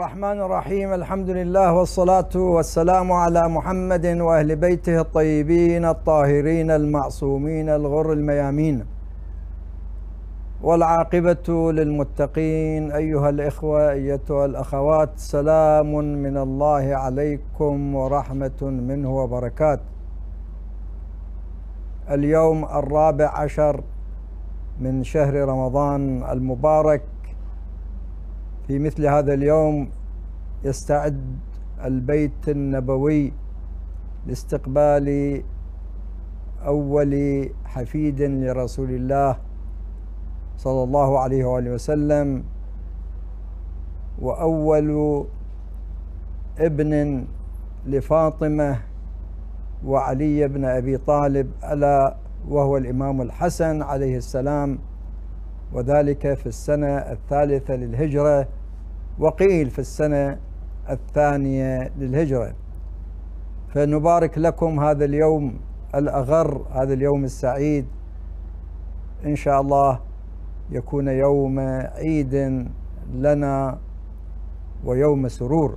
الرحمن الرحيم. الحمد لله والصلاة والسلام على محمد وأهل بيته الطيبين الطاهرين المعصومين الغر الميامين، والعاقبة للمتقين. أيها الإخوة أيتها الأخوات، سلام من الله عليكم ورحمة منه وبركات. اليوم 14 من شهر رمضان المبارك. في مثل هذا اليوم يستعد البيت النبوي لاستقبال أول حفيد لرسول الله صلى الله عليه وآله وسلم، وأول ابن لفاطمة وعلي بن أبي طالب، ألا وهو الإمام الحسن عليه السلام، وذلك في السنة 3 للهجرة، وقيل في السنة 2 للهجرة. فنبارك لكم هذا اليوم الأغر، هذا اليوم السعيد، إن شاء الله يكون يوم عيد لنا ويوم سرور.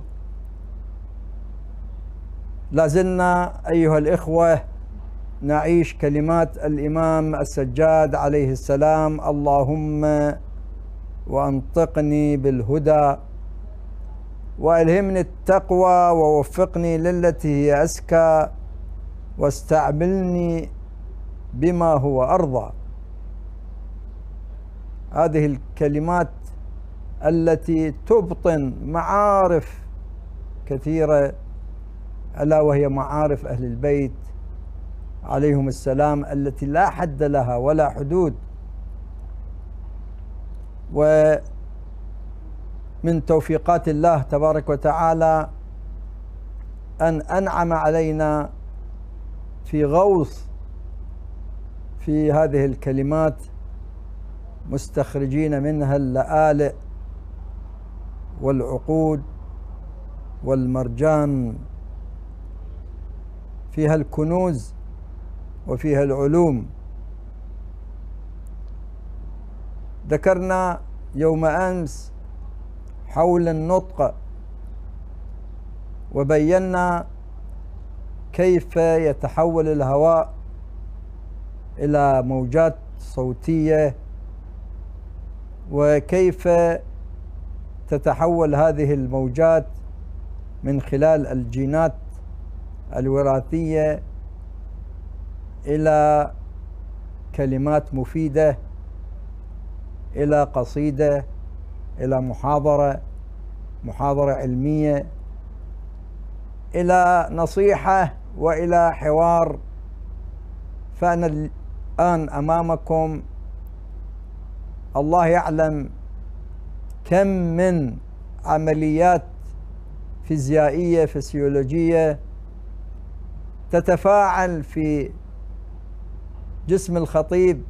لازلنا أيها الإخوة نعيش كلمات الإمام السجاد عليه السلام: اللهم وأنطقني بالهدى وألهمني التقوى ووفقني للتي هي أزكى واستعملني بما هو أرضى. هذه الكلمات التي تبطن معارف كثيرة، ألا وهي معارف أهل البيت عليهم السلام التي لا حد لها ولا حدود. ومن توفيقات الله تبارك وتعالى أن أنعم علينا في غوص في هذه الكلمات، مستخرجين منها اللآلئ والعقود والمرجان، فيها الكنوز وفيها العلوم. ذكرنا يوم أمس حول النطق، وبينا كيف يتحول الهواء إلى موجات صوتية، وكيف تتحول هذه الموجات من خلال الجينات الوراثية إلى كلمات مفيدة، إلى قصيدة، إلى محاضرة علمية، إلى نصيحة، وإلى حوار. فأنا الآن أمامكم الله يعلم كم من عمليات فيزيائية فسيولوجية تتفاعل في جسم الخطيب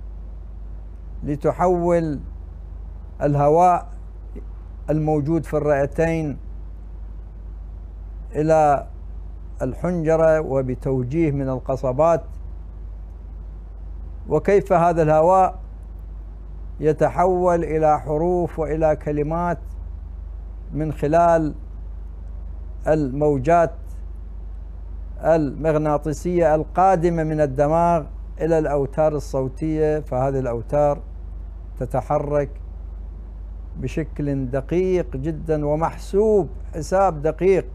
لتحول الهواء الموجود في الرئتين إلى الحنجرة وبتوجيه من القصبات، وكيف هذا الهواء يتحول إلى حروف وإلى كلمات من خلال الموجات المغناطيسية القادمة من الدماغ إلى الأوتار الصوتية. فهذه الأوتار تتحرك بشكل دقيق جدا ومحسوب حساب دقيق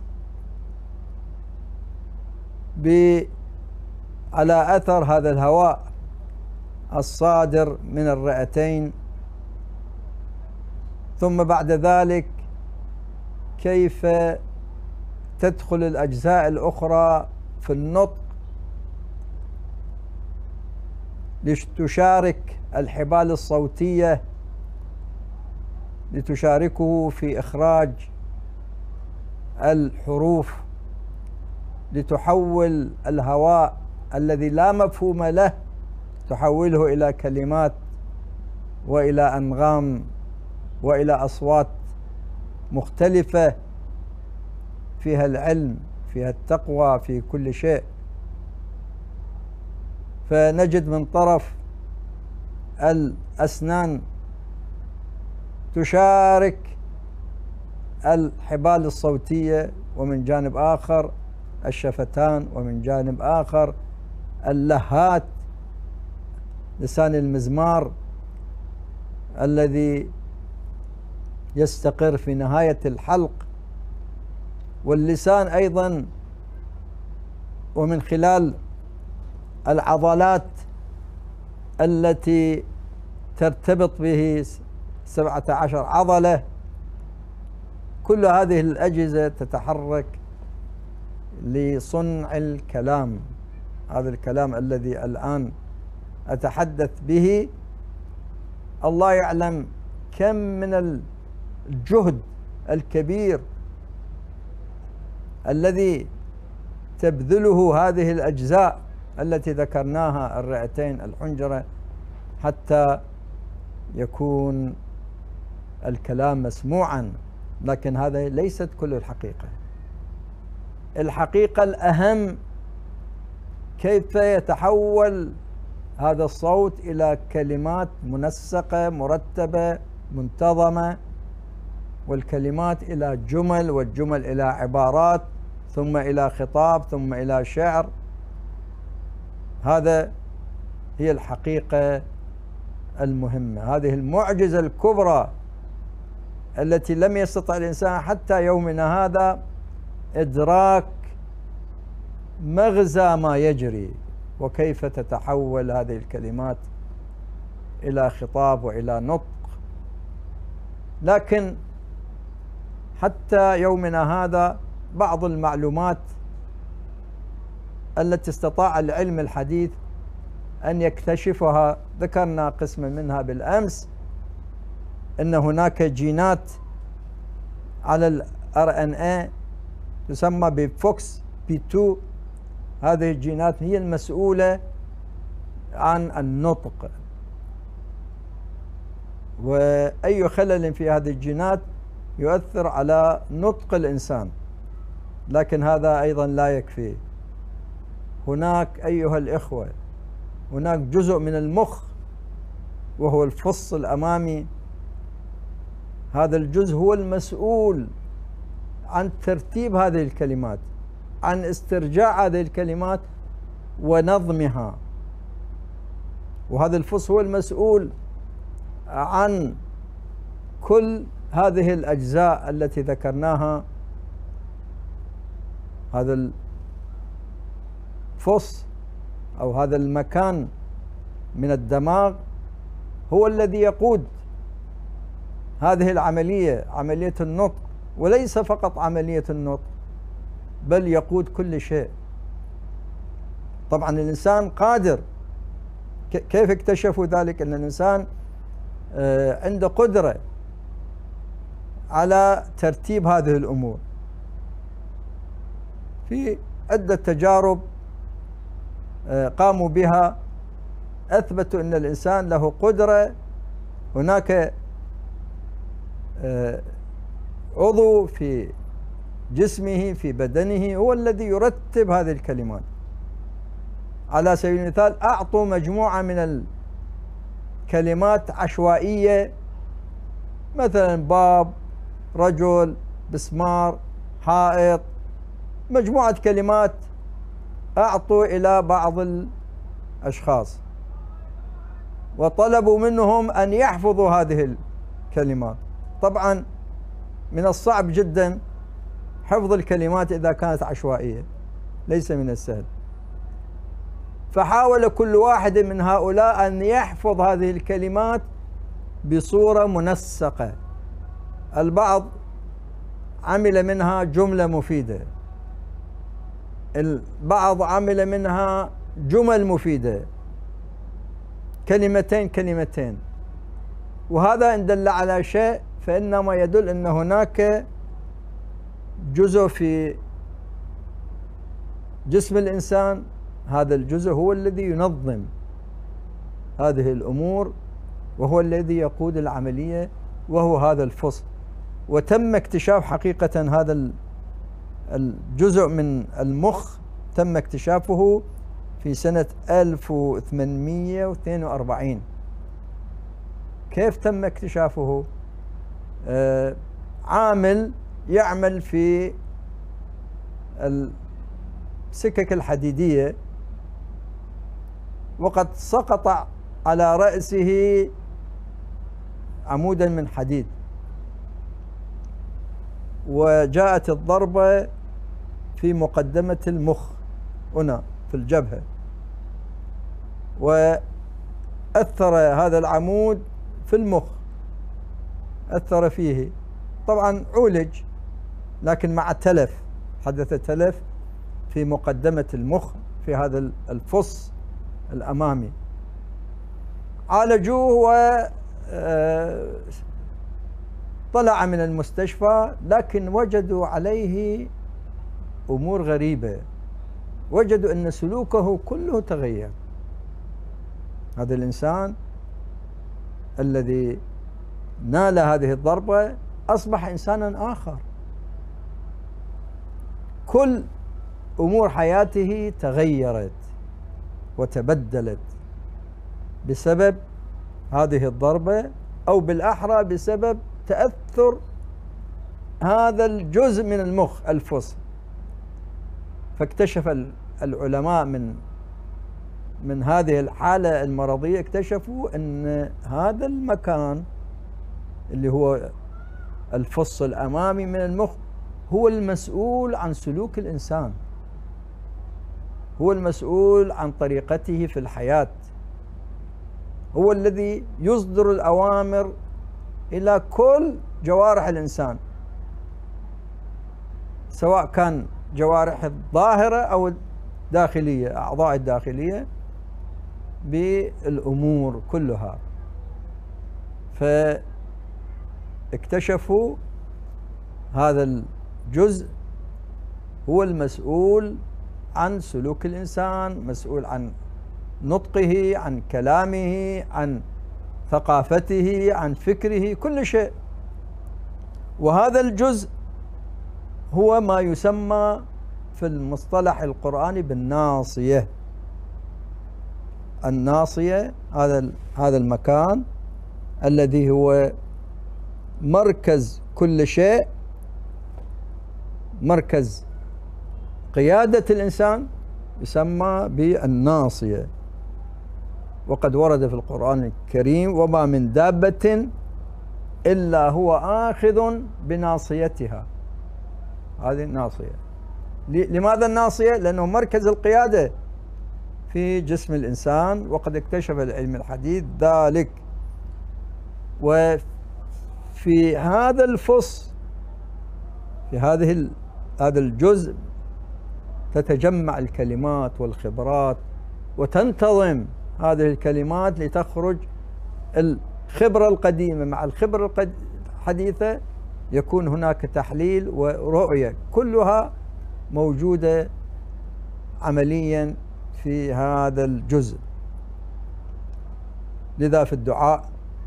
على أثر هذا الهواء الصادر من الرئتين. ثم بعد ذلك كيف تدخل الأجزاء الأخرى في النطق لتشارك الحبال الصوتية، لتشاركه في إخراج الحروف، لتحول الهواء الذي لا مفهوم له، تحوله إلى كلمات وإلى أنغام وإلى أصوات مختلفة فيها العلم، فيها التقوى، في كل شيء. فنجد من طرف الأسنان تشارك الحبال الصوتية، ومن جانب آخر الشفتان، ومن جانب آخر اللهات، لسان المزمار الذي يستقر في نهاية الحلق، واللسان أيضا ومن خلال العضلات التي ترتبط به 17 عضلة. كل هذه الأجهزة تتحرك لصنع الكلام. هذا الكلام الذي الآن أتحدث به، الله يعلم كم من الجهد الكبير الذي تبذله هذه الأجزاء التي ذكرناها، الرئتين، الحنجرة، حتى يكون الكلام مسموعا. لكن هذا ليست كل الحقيقة. الحقيقة الأهم كيف يتحول هذا الصوت إلى كلمات منسقة مرتبة منتظمة، والكلمات إلى جمل، والجمل إلى عبارات، ثم إلى خطاب، ثم إلى شعر. هذا هي الحقيقة المهمة، هذه المعجزة الكبرى التي لم يستطع الإنسان حتى يومنا هذا إدراك مغزى ما يجري، وكيف تتحول هذه الكلمات إلى خطاب وإلى نطق. لكن حتى يومنا هذا بعض المعلومات التي استطاع العلم الحديث أن يكتشفها، ذكرنا قسما منها بالأمس، أن هناك جينات على ال RNA تسمى بفوكس P2. هذه الجينات هي المسؤولة عن النطق، وأي خلل في هذه الجينات يؤثر على نطق الإنسان. لكن هذا أيضا لا يكفي. هناك أيها الإخوة هناك جزء من المخ وهو الفص الأمامي. هذا الجزء هو المسؤول عن ترتيب هذه الكلمات، عن استرجاع هذه الكلمات ونظمها. وهذا الفص هو المسؤول عن كل هذه الأجزاء التي ذكرناها. هذا الفص أو هذا المكان من الدماغ هو الذي يقود هذه العملية، عملية النطق، وليس فقط عملية النطق بل يقود كل شيء. طبعا الإنسان قادر. كيف اكتشفوا ذلك؟ أن الإنسان عنده قدرة على ترتيب هذه الأمور. في عدة تجارب قاموا بها أثبتوا أن الإنسان له قدرة. هناك عضو في جسمه في بدنه هو الذي يرتب هذه الكلمات. على سبيل المثال أعطوا مجموعة من الكلمات عشوائية، مثلا باب، رجل، مسمار، حائط، مجموعة كلمات أعطوا إلى بعض الأشخاص وطلبوا منهم أن يحفظوا هذه الكلمات. طبعا من الصعب جدا حفظ الكلمات إذا كانت عشوائية، ليس من السهل. فحاول كل واحد من هؤلاء أن يحفظ هذه الكلمات بصورة منسقة. البعض عمل منها جملة مفيدة، البعض عمل منها جمل مفيدة، كلمتين كلمتين. وهذا إن دل على شيء فإنما يدل أن هناك جزء في جسم الإنسان، هذا الجزء هو الذي ينظم هذه الأمور وهو الذي يقود العملية، وهو هذا الفصل. وتم اكتشاف حقيقة هذا الجزء من المخ، تم اكتشافه في سنة 1842. كيف تم اكتشافه؟ عامل يعمل في السكك الحديدية، وقد سقط على رأسه عمودا من حديد، وجاءت الضربة في مقدمة المخ هنا في الجبهة، وأثر هذا العمود في المخ، أثر فيه، طبعا عولج، لكن مع تلف، حدث تلف في مقدمة المخ في هذا الفص الأمامي. عالجوه وطلع من المستشفى، لكن وجدوا عليه أمور غريبة، وجدوا أن سلوكه كله تغير. هذا الإنسان الذي نال هذه الضربة أصبح إنسانا آخر، كل أمور حياته تغيرت وتبدلت بسبب هذه الضربة، أو بالأحرى بسبب تأثر هذا الجزء من المخ الفص. فاكتشف العلماء من هذه الحالة المرضية، اكتشفوا أن هذا المكان اللي هو الفص الأمامي من المخ هو المسؤول عن سلوك الإنسان، هو المسؤول عن طريقته في الحياة، هو الذي يصدر الأوامر إلى كل جوارح الإنسان، سواء كان جوارح الظاهرة أو الداخلية، أعضاء الداخلية، بالأمور كلها. فاكتشفوا هذا الجزء هو المسؤول عن سلوك الإنسان، مسؤول عن نطقه، عن كلامه، عن ثقافته، عن فكره، كل شيء. وهذا الجزء هو ما يسمى في المصطلح القرآني بالناصية. الناصية هذا المكان الذي هو مركز كل شيء، مركز قيادة الإنسان، يسمى بالناصية. وقد ورد في القرآن الكريم: وما من دابة إلا هو آخذ بناصيتها. هذه الناصية. لماذا الناصية؟ لأنه مركز القيادة في جسم الإنسان، وقد اكتشف العلم الحديث ذلك. وفي هذا الفص، في هذا الجزء، تتجمع الكلمات والخبرات، وتنتظم هذه الكلمات لتخرج الخبرة القديمة مع الخبرة الحديثة، يكون هناك تحليل ورؤية، كلها موجودة عمليا في هذا الجزء. لذا في الدعاء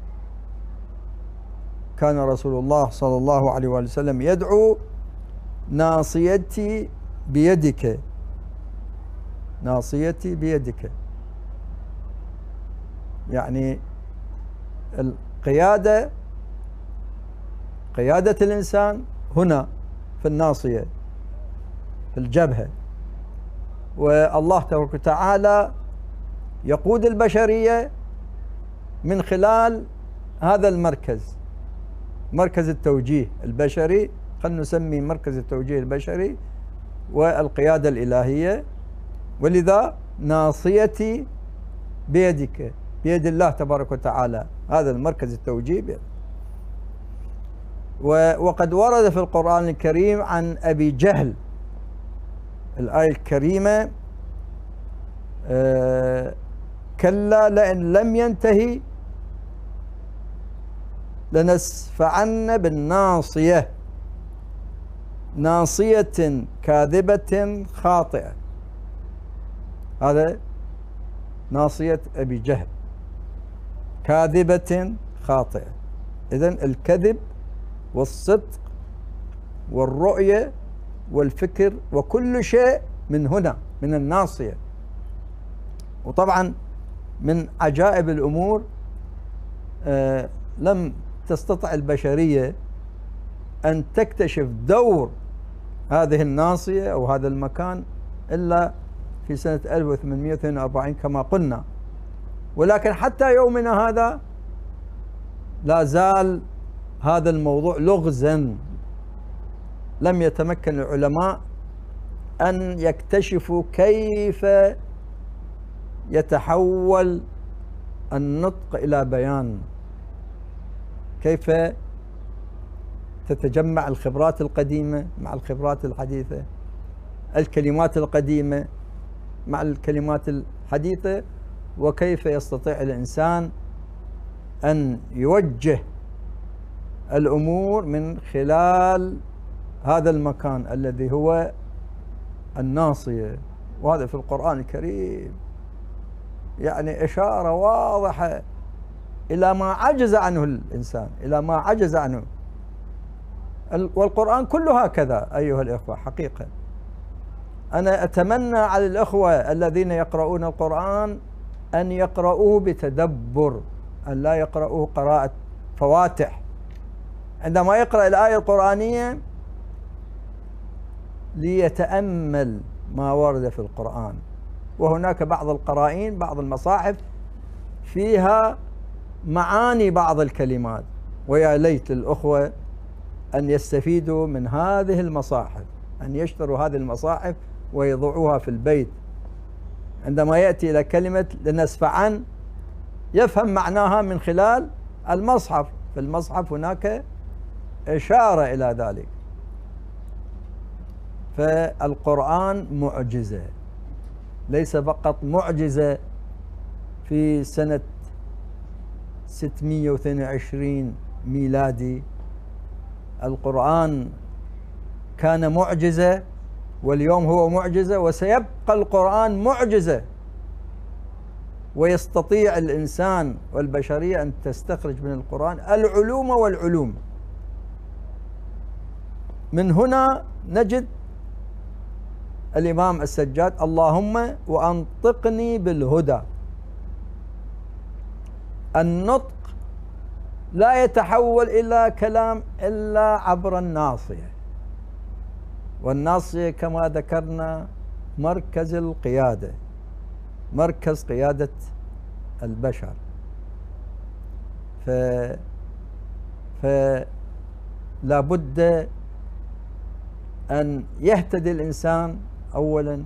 كان رسول الله صلى الله عليه وسلم يدعو: ناصيتي بيدك، ناصيتي بيدك، يعني القيادة، قيادة الإنسان هنا في الناصية، في الجبهة. والله تبارك وتعالى يقود البشرية من خلال هذا المركز، مركز التوجيه البشري، خلينا نسميه مركز التوجيه البشري والقيادة الإلهية. ولذا ناصيتي بيدك، بيد الله تبارك وتعالى، هذا المركز التوجيه بيد. وقد ورد في القرآن الكريم عن أبي جهل الآية الكريمة: كلا لئن لم ينتهي لنسفعن بالناصية، ناصية كاذبة خاطئة. هذا ناصية أبي جهل، كاذبة خاطئة. إذن الكذب والصدق والرؤية والفكر وكل شيء من هنا، من الناصية. وطبعا من عجائب الأمور، لم تستطع البشرية أن تكتشف دور هذه الناصية أو هذا المكان إلا في سنة 1842 كما قلنا. ولكن حتى يومنا هذا لا زال هذا الموضوع لغزا، لم يتمكن العلماء أن يكتشفوا كيف يتحول النطق إلى بيان، كيف تتجمع الخبرات القديمة مع الخبرات الحديثة، الكلمات القديمة مع الكلمات الحديثة، وكيف يستطيع الإنسان أن يوجه الأمور من خلال هذا المكان الذي هو الناصية. وهذا في القرآن الكريم يعني إشارة واضحة إلى ما عجز عنه الإنسان، إلى ما عجز عنه. والقرآن كله هكذا أيها الإخوة. حقيقة أنا أتمنى على الإخوة الذين يقرؤون القرآن أن يقرؤوه بتدبر، أن لا يقرؤوه قراءة فواتح. عندما يقرأ الآية القرآنية ليتأمل ما ورد في القرآن. وهناك بعض القرائن، بعض المصاحف فيها معاني بعض الكلمات، ويا ليت الأخوة أن يستفيدوا من هذه المصاحف، أن يشتروا هذه المصاحف ويضعوها في البيت. عندما يأتي إلى كلمة لنسفعا يفهم معناها من خلال المصحف. في المصحف هناك إشارة إلى ذلك. فالقرآن معجزة، ليس فقط معجزة في سنة 622 ميلادي. القرآن كان معجزة واليوم هو معجزة، وسيبقى القرآن معجزة. ويستطيع الإنسان والبشرية أن تستخرج من القرآن العلوم والعلوم. من هنا نجد الإمام السجاد: اللهم وأنطقني بالهدى. النطق لا يتحول إلى كلام إلا عبر الناصية، والناصية كما ذكرنا مركز القيادة، مركز قيادة البشر. فلا بد أن يهتدي الإنسان أولا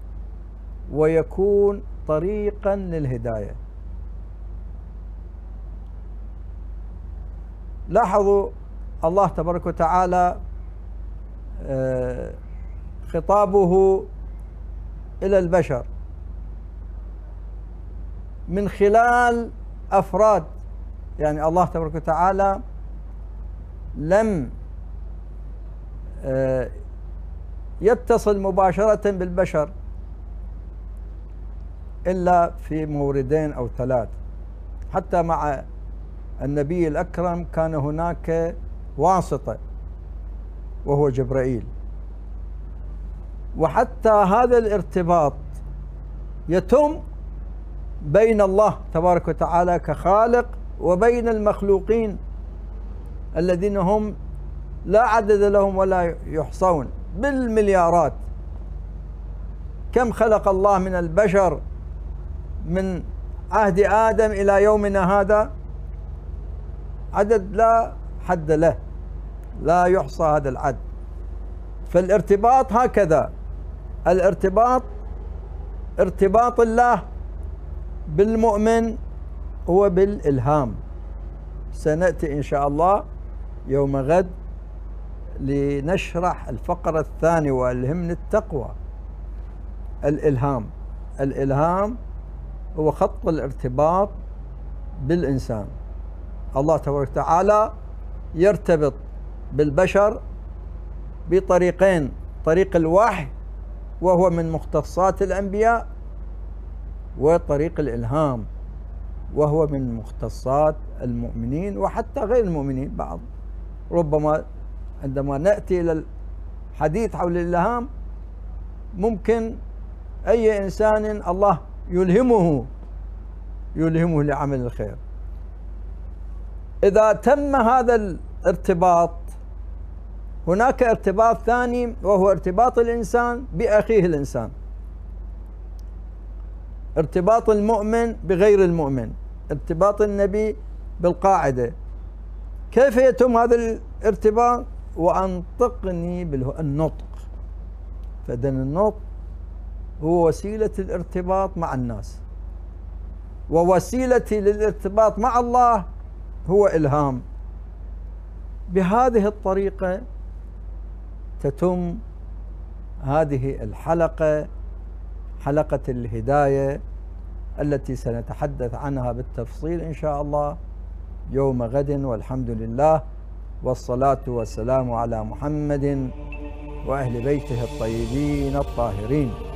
ويكون طريقا للهداية. لاحظوا الله تبارك وتعالى خطابه إلى البشر من خلال أفراد. يعني الله تبارك وتعالى لم يتصل مباشرة بالبشر إلا في موردين أو ثلاث. حتى مع النبي الأكرم كان هناك واسطة وهو جبرائيل. وحتى هذا الارتباط يتم بين الله تبارك وتعالى كخالق وبين المخلوقين الذين هم لا عدد لهم ولا يحصون بالمليارات. كم خلق الله من البشر من عهد آدم إلى يومنا هذا، عدد لا حد له، لا يحصى هذا العدد. فالارتباط هكذا، الارتباط ارتباط الله بالمؤمن هو بالإلهام. سنأتي إن شاء الله يوم غد لنشرح الفقرة الثانية والهم التقوى. الإلهام، الإلهام هو خط الارتباط بالإنسان. الله تبارك وتعالى يرتبط بالبشر بطريقين: طريق الوحي وهو من مختصات الأنبياء، وطريق الإلهام وهو من مختصات المؤمنين وحتى غير المؤمنين. بعض ربما عندما نأتي إلى الحديث حول الإلهام ممكن أي إنسان الله يلهمه لعمل الخير. إذا تم هذا الارتباط هناك ارتباط ثاني وهو ارتباط الإنسان بأخيه الإنسان، ارتباط المؤمن بغير المؤمن، ارتباط النبي بالقاعدة. كيف يتم هذا الارتباط؟ وأنطقني بالنطق. فإذن النطق هو وسيلة الارتباط مع الناس، ووسيلتي للارتباط مع الله هو إلهام. بهذه الطريقة تتم هذه الحلقة، حلقة الهداية، التي سنتحدث عنها بالتفصيل إن شاء الله يوم غد، والحمد لله، والصلاة والسلام على محمد وأهل بيته الطيبين الطاهرين.